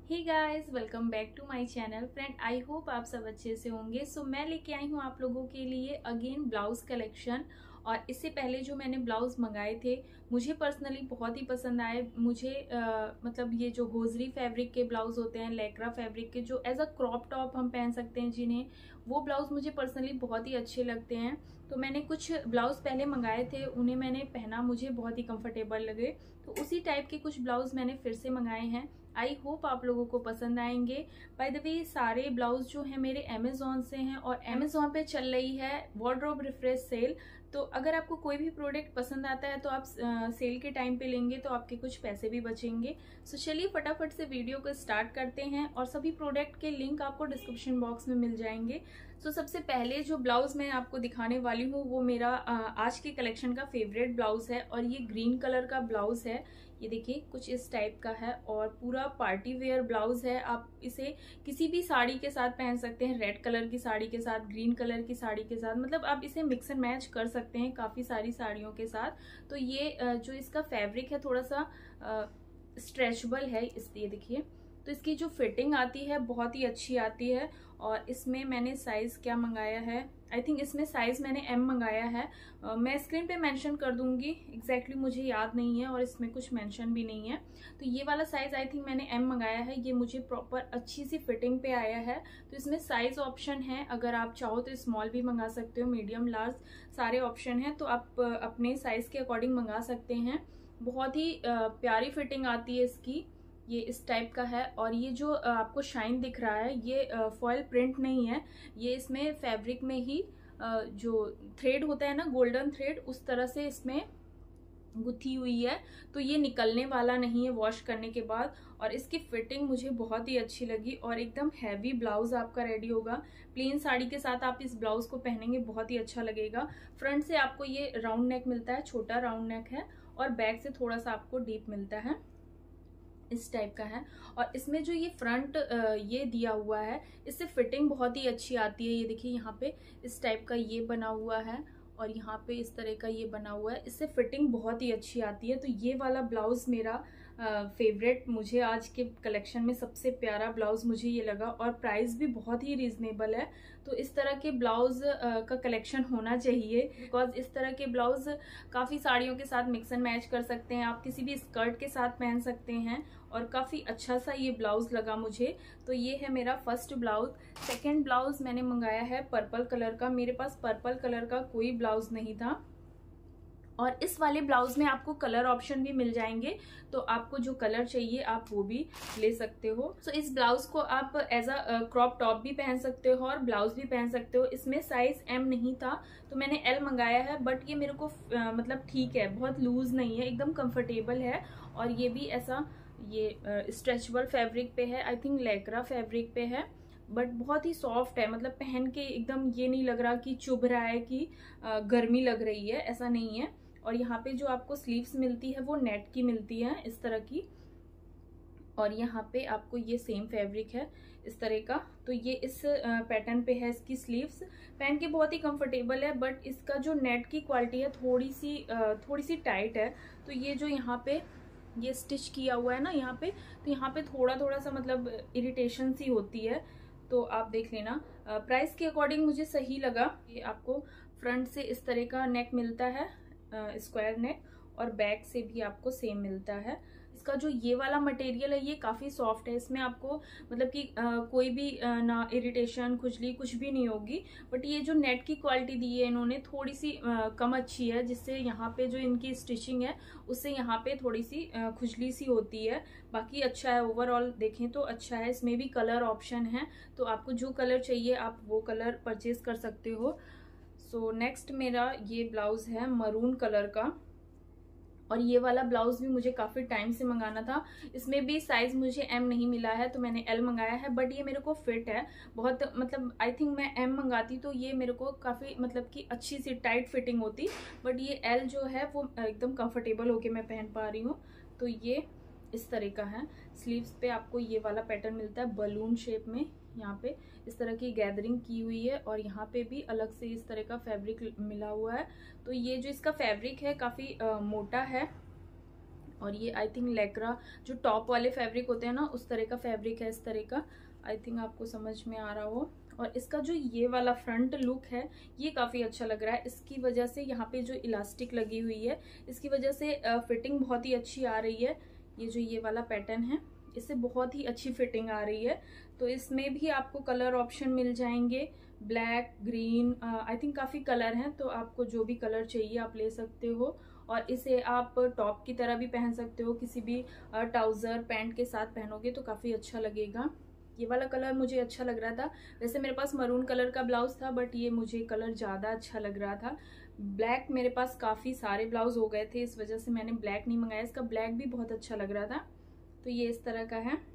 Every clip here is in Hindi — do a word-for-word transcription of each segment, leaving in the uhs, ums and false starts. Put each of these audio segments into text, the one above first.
Hey guys, welcome back to my channel. Friend, I hope आप सब अच्छे से होंगे। सो so, मैं लेके आई हूँ आप लोगों के लिए अगेन ब्लाउज कलेक्शन। और इससे पहले जो मैंने ब्लाउज मंगाए थे मुझे पर्सनली बहुत ही पसंद आए। मुझे आ, मतलब ये जो होजरी फैब्रिक के ब्लाउज होते हैं, लेक्रा फैब्रिक के, जो एज अ क्रॉप टॉप हम पहन सकते हैं जिन्हें, वो ब्लाउज मुझे पर्सनली बहुत ही अच्छे लगते हैं। तो मैंने कुछ ब्लाउज पहले मंगाए थे, उन्हें मैंने पहना, मुझे बहुत ही कंफर्टेबल लगे। तो उसी टाइप के कुछ ब्लाउज मैंने फिर से मंगाए हैं। आई होप आप लोगों को पसंद आएंगे। बाय द वे, सारे ब्लाउज जो है मेरे अमेजोन से हैं और अमेजोन पे चल रही है वार्डरोब रिफ्रेश सेल। तो अगर आपको कोई भी प्रोडक्ट पसंद आता है तो आप सेल के टाइम पे लेंगे तो आपके कुछ पैसे भी बचेंगे। सो चलिए फटाफट से वीडियो को स्टार्ट करते हैं और सभी प्रोडक्ट के लिंक आपको डिस्क्रिप्शन बॉक्स में मिल जाएंगे। सो सबसे पहले जो ब्लाउज मैं आपको दिखाने वाली हूँ वो मेरा आज के कलेक्शन का फेवरेट ब्लाउज है और ये ग्रीन कलर का ब्लाउज है। ये देखिए कुछ इस टाइप का है और पूरा पार्टी वेयर ब्लाउज है। आप इसे किसी भी साड़ी के साथ पहन सकते हैं, रेड कलर की साड़ी के साथ, ग्रीन कलर की साड़ी के साथ, मतलब आप इसे मिक्स एंड मैच कर सकते हैं काफी सारी साड़ियों के साथ। तो ये जो इसका फैब्रिक है थोड़ा सा स्ट्रेचेबल है, इसलिए देखिए। तो इसकी जो फिटिंग आती है बहुत ही अच्छी आती है। और इसमें मैंने साइज क्या मंगाया है, आई थिंक इसमें साइज मैंने एम मंगाया है। uh, मैं स्क्रीन पे मेंशन कर दूंगी, एग्जैक्टली exactly मुझे याद नहीं है और इसमें कुछ मेंशन भी नहीं है। तो ये वाला साइज आई थिंक मैंने एम मंगाया है। ये मुझे प्रॉपर अच्छी सी फिटिंग पे आया है। तो इसमें साइज ऑप्शन है, अगर आप चाहो तो स्मॉल भी मंगा सकते हो, मीडियम, लार्ज, सारे ऑप्शन है। तो आप अपने साइज के अकॉर्डिंग मंगा सकते हैं। बहुत ही प्यारी फिटिंग आती है इसकी। ये इस टाइप का है और ये जो आपको शाइन दिख रहा है ये फॉयल प्रिंट नहीं है, ये इसमें फैब्रिक में ही जो थ्रेड होता है ना, गोल्डन थ्रेड, उस तरह से इसमें गुथी हुई है। तो ये निकलने वाला नहीं है वॉश करने के बाद। और इसकी फिटिंग मुझे बहुत ही अच्छी लगी और एकदम हैवी ब्लाउज आपका रेडी होगा। प्लेन साड़ी के साथ आप इस ब्लाउज को पहनेंगे, बहुत ही अच्छा लगेगा। फ्रंट से आपको ये राउंड नेक मिलता है, छोटा राउंड नेक है, और बैक से थोड़ा सा आपको डीप मिलता है, इस टाइप का है। और इसमें जो ये फ्रंट ये दिया हुआ है, इससे फिटिंग बहुत ही अच्छी आती है। ये देखिए यहाँ पे इस टाइप का ये बना हुआ है और यहाँ पे इस तरह का ये बना हुआ है, इससे फिटिंग बहुत ही अच्छी आती है। तो ये वाला ब्लाउज मेरा फेवरेट, मुझे आज के कलेक्शन में सबसे प्यारा ब्लाउज मुझे ये लगा। और प्राइस भी बहुत ही रीजनेबल है। तो इस तरह के ब्लाउज का कलेक्शन होना चाहिए, बिकॉज इस तरह के ब्लाउज काफी साड़ियों के साथ मिक्स एंड मैच कर सकते हैं, आप किसी भी स्कर्ट के साथ पहन सकते हैं। और काफी अच्छा सा ये ब्लाउज लगा मुझे। तो ये है मेरा फर्स्ट ब्लाउज। सेकेंड ब्लाउज मैंने मंगाया है पर्पल कलर का। मेरे पास पर्पल कलर का कोई ब्लाउज नहीं था और इस वाले ब्लाउज में आपको कलर ऑप्शन भी मिल जाएंगे, तो आपको जो कलर चाहिए आप वो भी ले सकते हो। सो so, इस ब्लाउज को आप एज अ क्रॉप टॉप भी पहन सकते हो और ब्लाउज भी पहन सकते हो। इसमें साइज एम नहीं था तो मैंने एल मंगाया है, बट ये मेरे को आ, मतलब ठीक है, बहुत लूज नहीं है, एकदम कंफर्टेबल है। और ये भी ऐसा ये स्ट्रेचेबल फैब्रिक पे है, आई थिंक लेक्रा फैब्रिक पे है, बट बहुत ही सॉफ्ट है। मतलब पहन के एकदम ये नहीं लग रहा कि चुभ रहा है कि गर्मी लग रही है, ऐसा नहीं है। और यहाँ पे जो आपको स्लीव्स मिलती है वो नेट की मिलती है, इस तरह की। और यहाँ पे आपको ये सेम फैब्रिक है इस तरह का। तो ये इस पैटर्न पे है इसकी स्लीव्स। पहन के बहुत ही कंफर्टेबल है, बट इसका जो नेट की क्वालिटी है थोड़ी सी थोड़ी सी टाइट है। तो ये जो यहाँ पे ये स्टिच किया हुआ है ना यहाँ पे, तो यहाँ पे थोड़ा थोड़ा सा मतलब इरिटेशन सी होती है, तो आप देख लेना। प्राइस के अकॉर्डिंग मुझे सही लगा। ये आपको फ्रंट से इस तरह का नेक मिलता है, स्क्वायर नेक, और बैक से भी आपको सेम मिलता है। इसका जो ये वाला मटेरियल है ये काफी सॉफ्ट है, इसमें आपको मतलब कि आ, कोई भी आ, ना इरिटेशन, खुजली कुछ भी नहीं होगी। बट ये जो नेट की क्वालिटी दी है इन्होंने थोड़ी सी आ, कम अच्छी है, जिससे यहाँ पे जो इनकी स्टिचिंग है उससे यहाँ पे थोड़ी सी आ, खुजली सी होती है। बाकी अच्छा है, ओवरऑल देखें तो अच्छा है। इसमें भी कलर ऑप्शन है, तो आपको जो कलर चाहिए आप वो कलर परचेज कर सकते हो। सो नेक्स्ट मेरा ये ब्लाउज है मरून कलर का, और ये वाला ब्लाउज भी मुझे काफी टाइम से मंगाना था। इसमें भी साइज मुझे एम नहीं मिला है तो मैंने एल मंगाया है, बट ये मेरे को फिट है बहुत। मतलब आई थिंक मैं एम मंगाती तो ये मेरे को काफी मतलब कि अच्छी सी टाइट फिटिंग होती, बट ये एल जो है वो एकदम कंफर्टेबल होके मैं पहन पा रही हूँ। तो ये इस तरह का है। स्लीव्स पे आपको ये वाला पैटर्न मिलता है बलून शेप में, यहाँ पे इस तरह की गैदरिंग की हुई है और यहाँ पे भी अलग से इस तरह का फैब्रिक मिला हुआ है। तो ये जो इसका फैब्रिक है काफी आ, मोटा है, और ये आई थिंक लेकरा जो टॉप वाले फैब्रिक होते हैं ना, उस तरह का फैब्रिक है, इस तरह का। आई थिंक आपको समझ में आ रहा हो। और इसका जो ये वाला फ्रंट लुक है ये काफ़ी अच्छा लग रहा है। इसकी वजह से यहाँ पे जो इलास्टिक लगी हुई है, इसकी वजह से फिटिंग बहुत ही अच्छी आ रही है। ये जो ये वाला पैटर्न है, इससे बहुत ही अच्छी फिटिंग आ रही है। तो इसमें भी आपको कलर ऑप्शन मिल जाएंगे, ब्लैक, ग्रीन, आई थिंक काफ़ी कलर हैं। तो आपको जो भी कलर चाहिए आप ले सकते हो। और इसे आप टॉप की तरह भी पहन सकते हो, किसी भी ट्राउज़र पैंट के साथ पहनोगे तो काफ़ी अच्छा लगेगा। ये वाला कलर मुझे अच्छा लग रहा था। वैसे मेरे पास मरून कलर का ब्लाउज था, बट ये मुझे कलर ज़्यादा अच्छा लग रहा था। ब्लैक मेरे पास काफ़ी सारे ब्लाउज हो गए थे, इस वजह से मैंने ब्लैक नहीं मंगाया। इसका ब्लैक भी बहुत अच्छा लग रहा था। तो ये इस तरह का है।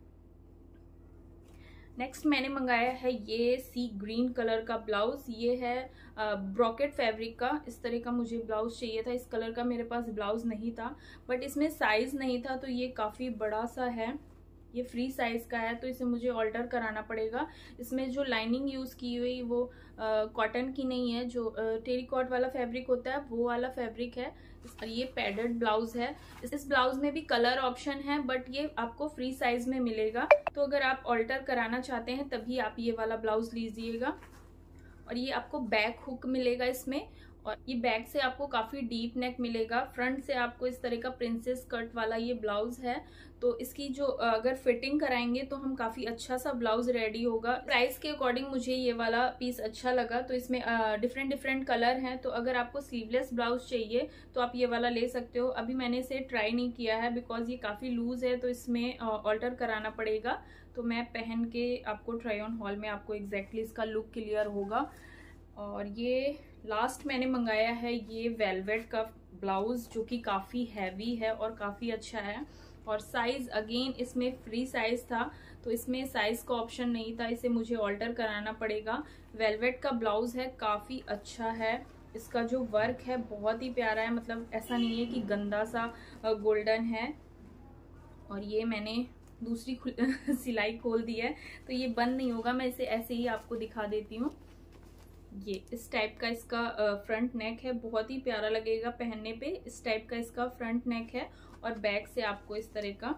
नेक्स्ट मैंने मंगाया है ये सी ग्रीन कलर का ब्लाउज। ये है ब्रॉकेट फैब्रिक का। इस तरह का मुझे ब्लाउज चाहिए था। इस कलर का मेरे पास ब्लाउज नहीं था, बट इसमें साइज नहीं था, तो ये काफ़ी बड़ा सा है। ये फ्री साइज का है, तो इसे मुझे ऑल्टर कराना पड़ेगा। इसमें जो लाइनिंग यूज़ की हुई वो कॉटन की नहीं है, जो टेरिकॉट वाला फैब्रिक होता है वो वाला फैब्रिक है। ये पैडेड ब्लाउज है। इस ब्लाउज में भी कलर ऑप्शन है, बट ये आपको फ्री साइज में मिलेगा। तो अगर आप ऑल्टर कराना चाहते हैं तभी आप ये वाला ब्लाउज लीजिएगा। और ये आपको बैक हुक मिलेगा इसमें, और ये बैक से आपको काफ़ी डीप नेक मिलेगा। फ्रंट से आपको इस तरह का प्रिंसेस कट वाला ये ब्लाउज है। तो इसकी जो अगर फिटिंग कराएंगे तो हम काफ़ी अच्छा सा ब्लाउज रेडी होगा। प्राइस के अकॉर्डिंग मुझे ये वाला पीस अच्छा लगा। तो इसमें डिफरेंट डिफरेंट कलर हैं। तो अगर आपको स्लीवलेस ब्लाउज चाहिए तो आप ये वाला ले सकते हो। अभी मैंने इसे ट्राई नहीं किया है बिकॉज ये काफ़ी लूज है, तो इसमें ऑल्टर कराना पड़ेगा। तो मैं पहन के आपको ट्राई ऑन हॉल में आपको एग्जैक्टली इसका लुक क्लियर होगा। और ये लास्ट मैंने मंगाया है ये वेलवेट का ब्लाउज, जो कि काफ़ी हैवी है और काफ़ी अच्छा है। और साइज अगेन इसमें फ्री साइज था, तो इसमें साइज का ऑप्शन नहीं था, इसे मुझे ऑल्टर कराना पड़ेगा। वेलवेट का ब्लाउज है, काफ़ी अच्छा है। इसका जो वर्क है बहुत ही प्यारा है, मतलब ऐसा नहीं है कि गंदा सा गोल्डन है। और ये मैंने दूसरी सिलाई खोल दी है, तो ये बंद नहीं होगा। मैं इसे ऐसे ही आपको दिखा देती हूँ। ये इस टाइप का इसका फ्रंट नेक है, बहुत ही प्यारा लगेगा पहनने पे। इस टाइप का इसका फ्रंट नेक है, और बैक से आपको इस तरह का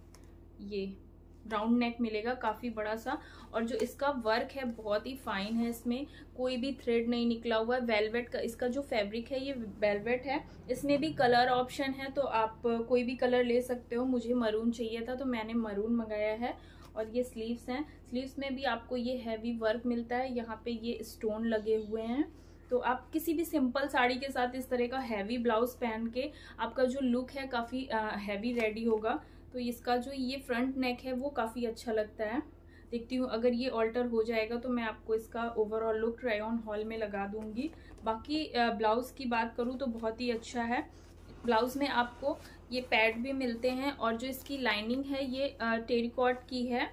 ये राउंड नेक मिलेगा, काफ़ी बड़ा सा। और जो इसका वर्क है बहुत ही फाइन है, इसमें कोई भी थ्रेड नहीं निकला हुआ है। वेलवेट का इसका जो फैब्रिक है ये वेलवेट है। इसमें भी कलर ऑप्शन है, तो आप कोई भी कलर ले सकते हो। मुझे मरून चाहिए था तो मैंने मरून मंगाया है। और ये स्लीव्स हैं, स्लीव्स में भी आपको ये हैवी वर्क मिलता है। यहाँ पे ये स्टोन लगे हुए हैं। तो आप किसी भी सिंपल साड़ी के साथ इस तरह का हैवी ब्लाउज पहन के आपका जो लुक है काफ़ी हैवी रेडी होगा। तो इसका जो ये फ्रंट नेक है वो काफ़ी अच्छा लगता है। देखती हूँ अगर ये ऑल्टर हो जाएगा तो मैं आपको इसका overall look try on haul में लगा दूंगी। बाकी ब्लाउज़ की बात करूँ तो बहुत ही अच्छा है। ब्लाउज़ में आपको ये पैड भी मिलते हैं, और जो इसकी लाइनिंग है ये टेरिकॉट की है,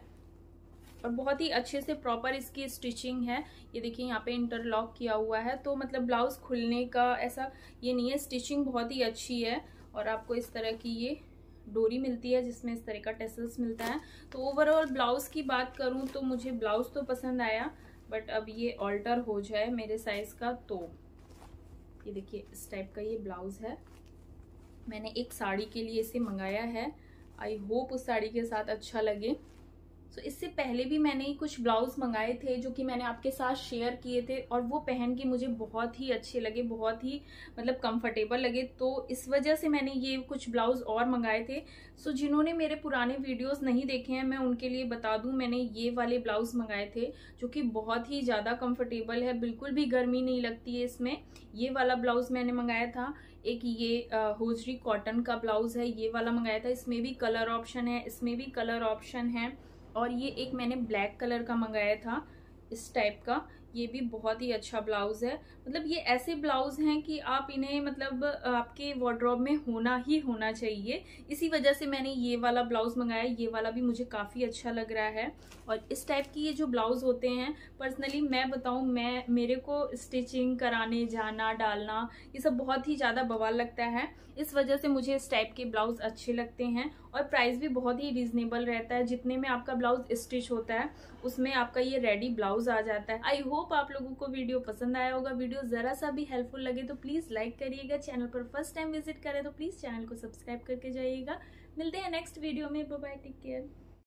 और बहुत ही अच्छे से प्रॉपर इसकी स्टिचिंग है। ये देखिए यहाँ पे इंटरलॉक किया हुआ है, तो मतलब ब्लाउज़ खुलने का ऐसा ये नहीं है। स्टिचिंग बहुत ही अच्छी है। और आपको इस तरह की ये डोरी मिलती है जिसमें इस तरह का टेसल्स मिलता है। तो ओवरऑल ब्लाउज़ की बात करूँ तो मुझे ब्लाउज़ तो पसंद आया, बट अब ये ऑल्टर हो जाए मेरे साइज़ का तो ये देखिए इस टाइप का ये ब्लाउज़ है। मैंने एक साड़ी के लिए इसे मंगाया है, आई होप उस साड़ी के साथ अच्छा लगे। सो so, इससे पहले भी मैंने कुछ ब्लाउज मंगाए थे जो कि मैंने आपके साथ शेयर किए थे, और वो पहन के मुझे बहुत ही अच्छे लगे, बहुत ही मतलब कंफर्टेबल लगे। तो इस वजह से मैंने ये कुछ ब्लाउज और मंगाए थे। सो so, जिन्होंने मेरे पुराने वीडियोस नहीं देखे हैं मैं उनके लिए बता दूं, मैंने ये वाले ब्लाउज मंगाए थे जो कि बहुत ही ज़्यादा कंफर्टेबल है, बिल्कुल भी गर्मी नहीं लगती है इसमें। ये वाला ब्लाउज मैंने मंगाया था। एक ये होजरी कॉटन का ब्लाउज है, ये वाला मंगाया था। इसमें भी कलर ऑप्शन है, इसमें भी कलर ऑप्शन है। और ये एक मैंने ब्लैक कलर का मंगाया था इस टाइप का, ये भी बहुत ही अच्छा ब्लाउज है। मतलब ये ऐसे ब्लाउज हैं कि आप इन्हें मतलब आपके वार्डरोब में होना ही होना चाहिए। इसी वजह से मैंने ये वाला ब्लाउज मंगाया। ये वाला भी मुझे काफ़ी अच्छा लग रहा है। और इस टाइप की ये जो ब्लाउज होते हैं, पर्सनली मैं बताऊं, मैं मेरे को स्टिचिंग कराने जाना डालना ये सब बहुत ही ज़्यादा बवाल लगता है। इस वजह से मुझे इस टाइप के ब्लाउज अच्छे लगते हैं, और प्राइस भी बहुत ही रीजनेबल रहता है। जितने में आपका ब्लाउज स्टिच होता है उसमें आपका ये रेडी ब्लाउज आ जाता है। आई होप होप आप लोगों को वीडियो पसंद आया होगा। वीडियो जरा सा भी हेल्पफुल लगे तो प्लीज लाइक करिएगा। चैनल पर फर्स्ट टाइम विजिट करें तो प्लीज चैनल को सब्सक्राइब करके जाइएगा। मिलते हैं नेक्स्ट वीडियो में। Bye bye, take care.